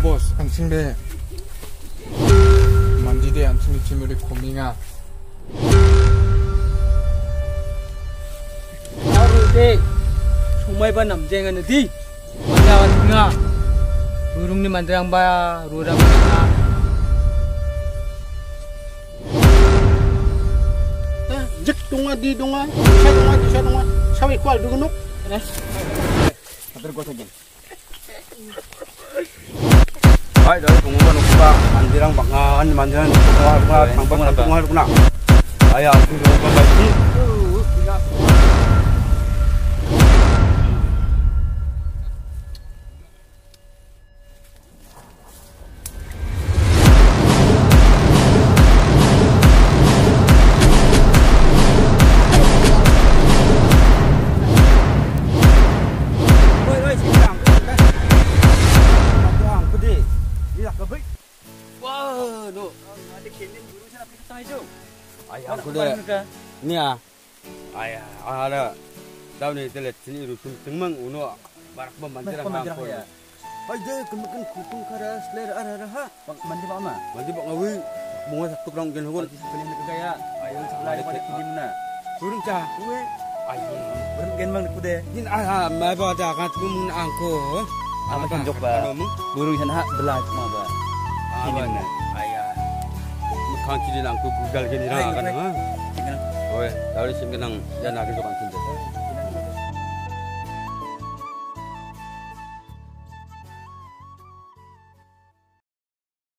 bos anjing be mandi deh anjing cimuri kominga baru deh sumai ba namjengan di mandawan nga burung ni mandrang ba rura ba jek tunga di dunga saya dunga sawi kwal dugunuk Atar gua saja. Ay, dari pengumuman kita mandirang bangan mandiran pengumuman kuna. Ayah, aku mau membaiki. Ayah aku dah ni ah, ayah ada tahu ni telet sini rusum tengmang uno barak membantiran aku ya. Ayah kemakan kupung kara selera ada ha, Mandi ba ma? mandi bak ngawi bunga satu kerang gen hukun. Pilih nak gaya. Ayah sebelah daripada kini mana? Turun cah, Kuwe ayah. bergen bang ku deh. Jin mai ba dah kan tu mun angko. Ama tunjuk ba. Burung sana belah cuma ba. Ini mana? Ayah. Makan kiri angko budal gini lah kan ha. Oh, dari sini nang jangan lagi tu kan tunjuk.